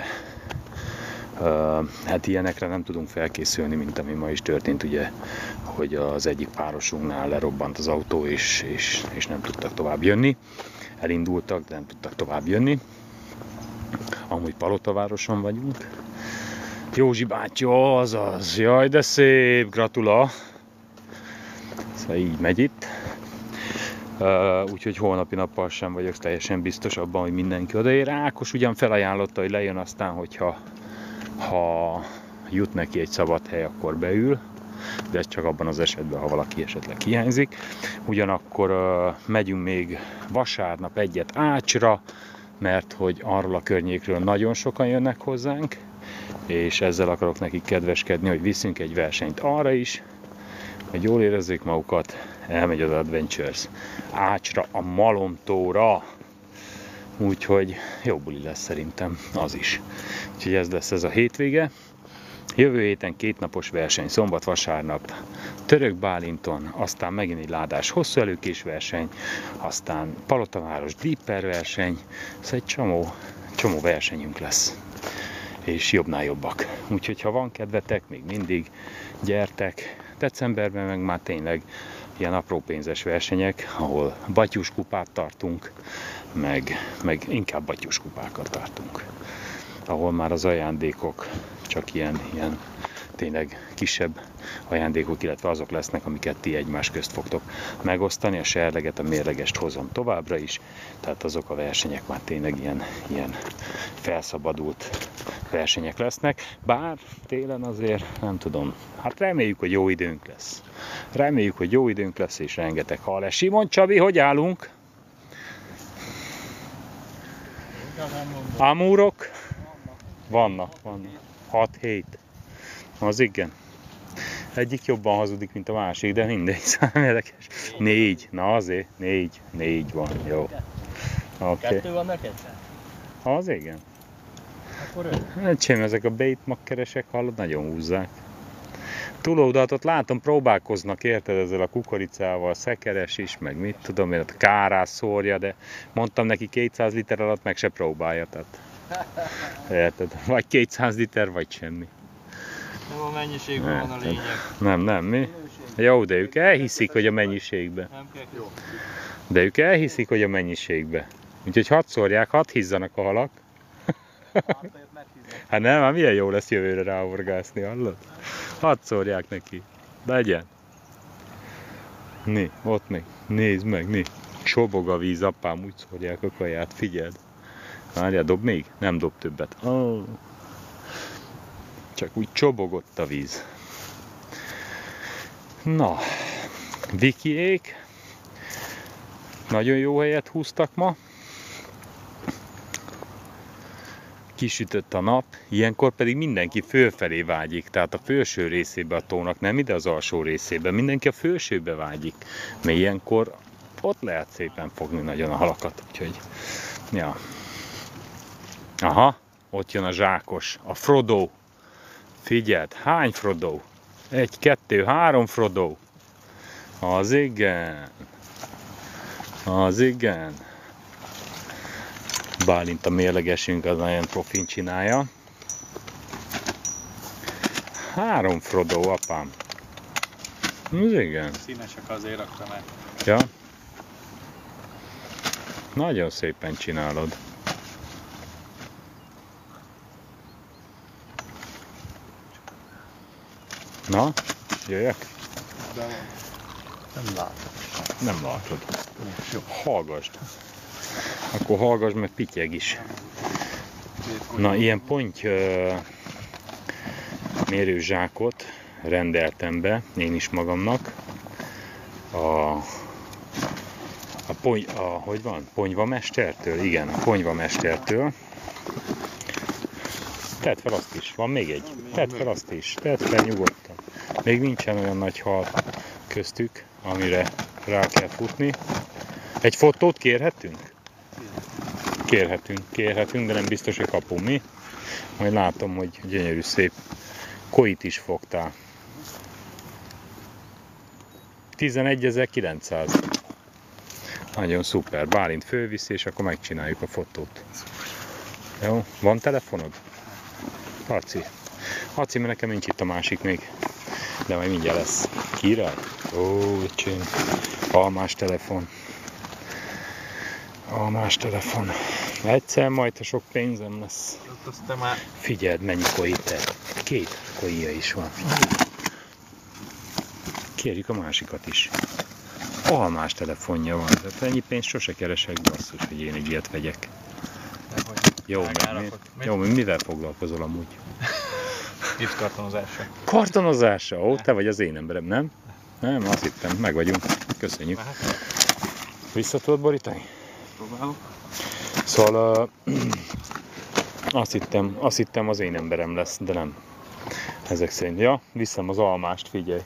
hát ilyenekre nem tudunk felkészülni, mint ami ma is történt, ugye, hogy az egyik párosunknál lerobbant az autó, és nem tudtak tovább jönni. Elindultak, de nem tudtak tovább jönni. Amúgy Palotavároson vagyunk. Józsi bátyja, azaz, jaj de szép, gratula! Szóval így megy itt. Úgyhogy holnapi nappal sem vagyok teljesen biztos abban, hogy mindenki odaér. Ákos ugyan felajánlotta, hogy lejön aztán, hogyha jut neki egy szabad hely, akkor beül, de ez csak abban az esetben, ha valaki esetleg hiányzik. Ugyanakkor megyünk még vasárnap egyet Ácsra, mert hogy arról a környékről nagyon sokan jönnek hozzánk, és ezzel akarok nekik kedveskedni, hogy viszünk egy versenyt arra is, hogy jól érezzék magukat, elmegy az Adventures Ácsra, a Malomtóra. Úgyhogy jó buli lesz szerintem az is. Úgyhogy ez lesz ez a hétvége. Jövő héten 2 napos verseny, szombat-vasárnap Török Bálinton, aztán megint egy ládás hosszú előkés verseny, aztán Palotaváros Dipper verseny, ez egy csomó versenyünk lesz. És jobbnál jobbak. Úgyhogy ha van kedvetek, még mindig gyertek. Decemberben meg már tényleg ilyen apró pénzes versenyek, ahol batyuskupát tartunk, meg inkább batyuskupákat tartunk. Ahol már az ajándékok csak ilyen tényleg kisebb ajándékok, illetve azok lesznek, amiket ti egymás közt fogtok megosztani. A serleget, a mérlegest hozom továbbra is, tehát azok a versenyek már tényleg ilyen felszabadult versenyek lesznek, bár télen azért nem tudom, hát reméljük, hogy jó időnk lesz. Reméljük, hogy jó időnk lesz, és rengeteg hal lesz. Simon Csabi, hogy állunk? Amúrok? Vannak. 6-7. Az igen. Egyik jobban hazudik, mint a másik, de mindegy, érdekes. 4. Na azért, 4 van, jó. Okay.
2 van neked?
Az igen.
Akkor 5.
Öcsém, ezek a baitmakkeresek, hallod, nagyon húzzák. Túlódatot látom, próbálkoznak, érted, ezzel a kukoricával, szekeres is, meg mit tudom én, a kárás szórja, de mondtam neki 200 liter alatt meg se próbálja, tehát. Érted, vagy 200 liter, vagy semmi.
Nem a mennyiségben van a lényeg.
Nem, mi? Jó, de ők elhiszik, hogy a mennyiségbe.
Nem kell jó.
De ők elhiszik, hogy a mennyiségbe. Úgyhogy hadd szórják, hadd hizzanak a halak. Hát nem, hát milyen jó lesz jövőre ráorgászni, hallod? Hadd szórják neki. Legyen. Ott még. Nézd meg, Csobog a víz, apám, úgy szórják a kaját, figyeld. Várjál, dob még? Nem dob többet. Oh. Csak úgy csobogott a víz. Na, Vikiék nagyon jó helyet húztak ma. Kisütött a nap, ilyenkor pedig mindenki fölfelé vágyik, tehát a felső részébe a tónak, nem ide az alsó részébe, mindenki a felsőbe vágyik, mert ilyenkor ott lehet szépen fogni nagyon a halakat, úgyhogy, ja. Aha, ott jön a zsákos, a Frodo. Figyeld, hány Frodo? 1, 2, 3 Frodo. Az igen. Bálint a mérlegesünk, az nagyon profin csinálja. 3 Frodo, apám. Az igen.
Színesek azért raktam el.
Ja. Nagyon szépen csinálod. Na, jöjjek? Nem látod. Hallgasd. Akkor hallgasd, meg pityeg is. Na, ilyen ponty mérőzsákot rendeltem be, én is magamnak. Hogy van? Ponyvamestertől? Igen, a ponyvamestertől. Tedd fel azt is, van még egy. Tedd fel azt is, tedd fel nyugodtan. Még nincsen olyan nagy hal köztük, amire rá kell futni. Egy fotót kérhetünk? Kérhetünk, de nem biztos, hogy kapunk, mi? Majd látom, hogy gyönyörű szép koit is fogtál. 11.900. Nagyon szuper. Bálint fölviszi, és akkor megcsináljuk a fotót. Jó? Van telefonod? Haci, mert nekem nincs itt a másik még. De majd mindjárt lesz. Király? Ó, öcsém. Almás telefon. Egyszer majd, ha sok pénzem lesz. Figyeld, mennyi koite. 2 koia is van. Kérjük a másikat is. Almás telefonja van. Tehát ennyi pénzt sose keresek, basszus, hogy én egy ilyet vegyek. Jó, mivel foglalkozol amúgy?
Gipszkartonozásra.
Kartonozásra? Ó, te vagy az én emberem, nem? Nem, azt hittem, meg vagyunk. Köszönjük. Vissza tudod borítani?
Próbálok.
Szóval azt hittem az én emberem lesz, de nem. Ezek szerint. Ja, viszem az almást, figyelj.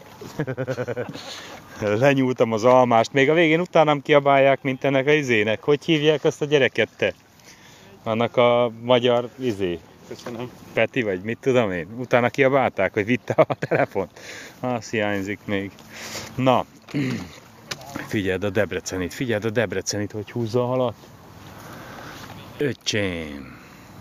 Lenyúltam az almást. Még a végén utánam kiabálják, mint ennek a izének. Hogy hívják azt a gyereket, te? Annak a magyar
Köszönöm.
Peti, vagy mit tudom én. Utána kiabálták, hogy vitte a telefont. Azt hiányzik még. Na, figyeld a Debrecenit, hogy húzza a halat. Öcsém.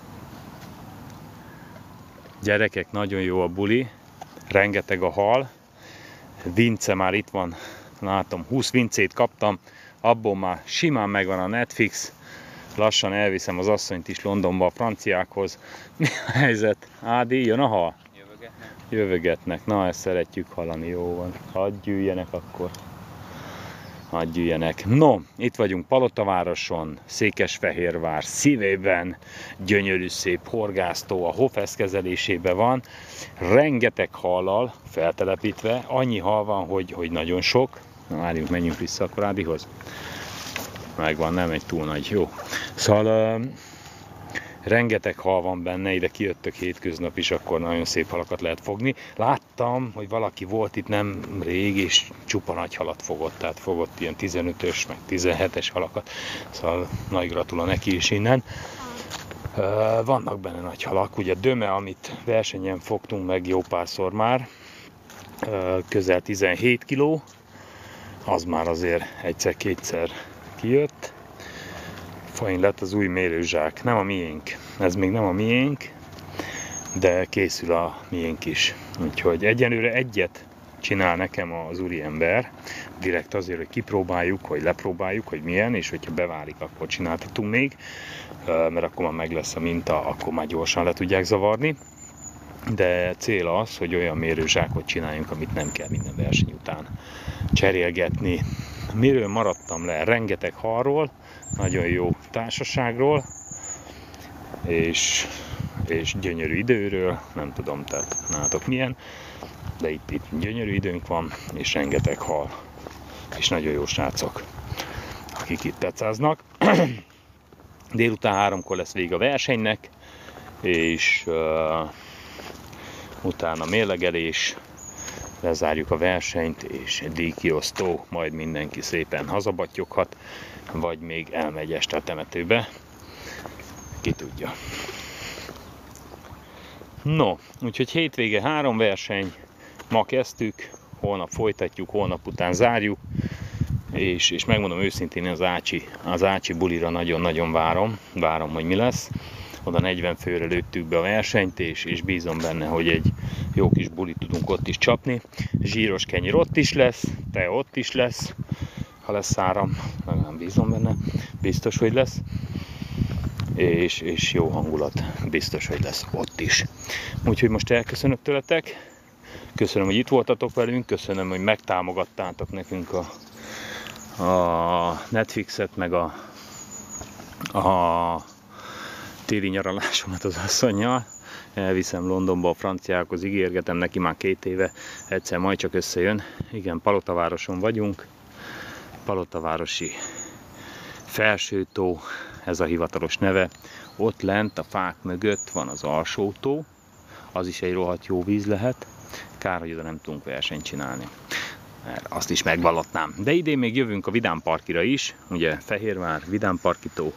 Gyerekek, nagyon jó a buli. Rengeteg a hal. Vince már itt van. Látom, 20 vincét kaptam. Abból már simán megvan a Netflix. Lassan elviszem az asszonyt is Londonba a franciákhoz. Mi a helyzet? Ádi, jön a hal? Jövögetnek. Na, ezt szeretjük hallani, jó van. Hadd gyűjjenek akkor. Hadd gyűjjenek. No, itt vagyunk Palotavároson, Székesfehérvár szívében. Gyönyörű szép horgásztó, a Hofesz kezelésében van. Rengeteg hallal feltelepítve. Annyi hal van, hogy nagyon sok. Na, várjunk, menjünk vissza akkor Ádihoz. Megvan, nem egy túl nagy, jó. Szóval rengeteg hal van benne, ide kijöttök hétköznap is, akkor nagyon szép halakat lehet fogni. Láttam, hogy valaki volt itt nem rég, és csupa nagy halat fogott, tehát fogott ilyen 15-ös, meg 17-es halakat. Szóval nagy gratula neki is innen. Vannak benne nagy halak, ugye döme, amit versenyen fogtunk meg jó párszor már, közel 17 kg, az már azért egyszer-kétszer kijött. Fain lett az új mérőzsák, nem a miénk, ez még nem a miénk, de készül a miénk is. Úgyhogy egyenlőre egyet csinál nekem az úriember, direkt azért, hogy kipróbáljuk, hogy lepróbáljuk, hogy milyen, és hogyha beválik, akkor csináltatunk még, mert akkor már meg lesz a minta, akkor már gyorsan le tudják zavarni. De cél az, hogy olyan mérőzsákot csináljunk, amit nem kell minden verseny után cserélgetni. Miről maradtam le? Rengeteg halról, nagyon jó társaságról, és gyönyörű időről, nem tudom, tehát nálatok milyen, de itt gyönyörű időnk van, és rengeteg hal, és nagyon jó srácok, akik itt pecáznak. Délután 3-kor lesz vége a versenynek, és utána mérlegelés, lezárjuk a versenyt, és díjkiosztó, majd mindenki szépen hazabattyoghat, vagy még elmegy este a temetőbe, ki tudja. No, úgyhogy hétvége 3 verseny, ma kezdtük, holnap folytatjuk, holnap után zárjuk, és megmondom őszintén, az Ácsi bulira nagyon-nagyon várom, hogy mi lesz. Oda 40 főre lőttük be a versenyt, és bízom benne, hogy egy jó kis bulit tudunk ott is csapni. Zsíros kenyér ott is lesz, te ott is lesz, ha lesz áram, nem bízom benne, biztos, hogy lesz. És jó hangulat, biztos, hogy lesz ott is. Úgyhogy most elköszönök tőletek, köszönöm, hogy itt voltatok velünk, köszönöm, hogy megtámogattátok nekünk a Netflixet, meg a téli nyaralásomat az asszonnyal. Elviszem Londonba a franciákhoz, ígérgetem neki már 2 éve, egyszer majd csak összejön. Igen, Palotavároson vagyunk, Palotavárosi Felsőtó, ez a hivatalos neve. Ott lent a fák mögött van az Alsótó, az is egy rohadt jó víz lehet. Kár, hogy oda nem tudunk versenyt csinálni, mert azt is megvallatnám. De idén még jövünk a Vidámparkira is, ugye Fehérvár, Vidámparkitó,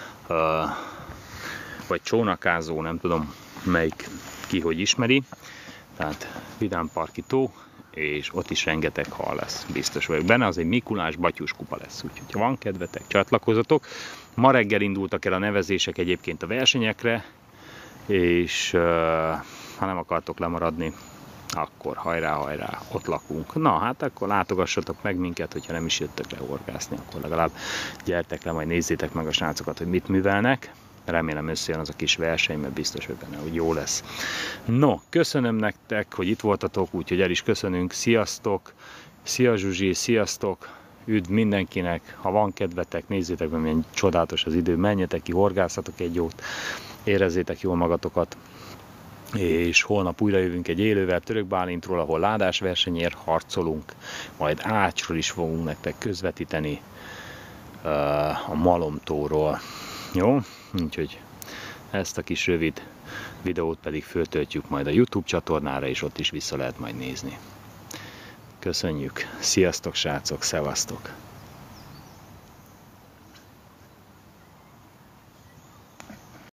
vagy Csónakázó, nem tudom melyik ki hogy ismeri. Tehát Vidámparki tó, és ott is rengeteg hal lesz, biztos vagyok benne, az egy Mikulás Batyus kupa lesz, úgyhogy ha van kedvetek, csatlakozzatok. Ma reggel indultak el a nevezések egyébként a versenyekre, és ha nem akartok lemaradni, akkor hajrá, ott lakunk. Na hát akkor látogassatok meg minket, hogyha nem is jöttök le horgászni, akkor legalább gyertek le, majd nézzétek meg a srácokat, hogy mit művelnek. Remélem összejön az a kis verseny, mert biztos, hogy benne, hogy jó lesz. No, köszönöm nektek, hogy itt voltatok, úgyhogy el is köszönünk. Sziasztok! Szia Zsuzsi, sziasztok! Üdv mindenkinek! Ha van kedvetek, nézzétek meg, milyen csodálatos az idő, menjetek ki, horgászatok egy jót, érezzétek jól magatokat. és holnap újra jövünk egy élővel Török Bálintról, ahol ládásversenyért harcolunk, majd Ácsról is fogunk nektek közvetíteni, a Malomtóról. Jó? Úgyhogy ezt a kis rövid videót pedig föltöltjük majd a YouTube csatornára, és ott is vissza lehet majd nézni. Köszönjük! Sziasztok, srácok! Szevasztok!